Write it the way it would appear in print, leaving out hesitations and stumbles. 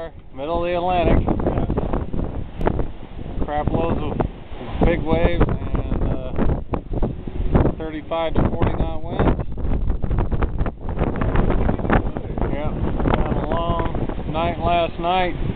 there, middle of the Atlantic. Crap loads of big waves and 35 to 40 knot winds. Yep, had a long night last night.